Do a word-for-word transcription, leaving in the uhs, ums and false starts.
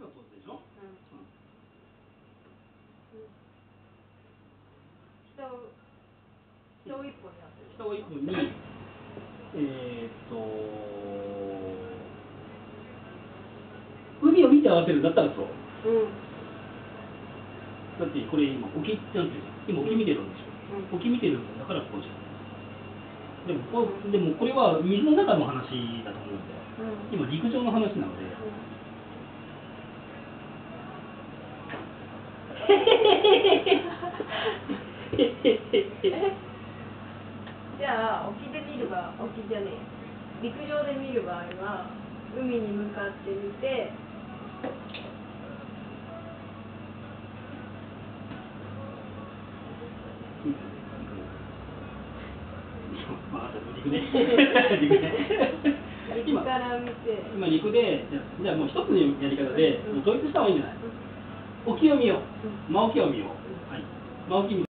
当然でしょ。 下を下を一本になってる。 下を一本にえー、っと海を見て合わせるんだったらそう。 うん。 だってこれ今沖ってなってるじゃん。今沖見てるんでしょ。うん、沖見てるんだからこうじゃん。でもこでもこれは水の中の話だと思うんで、うん、今陸上の話なので。 じゃあ沖で見る場合、沖じゃねえ陸上で見る場合は海に向かってみて陸ね陸ね陸から見て今陸でじゃあもう一つのやり方で統一した方がいいんじゃない？沖を見よう、真沖を見よう、はい、真沖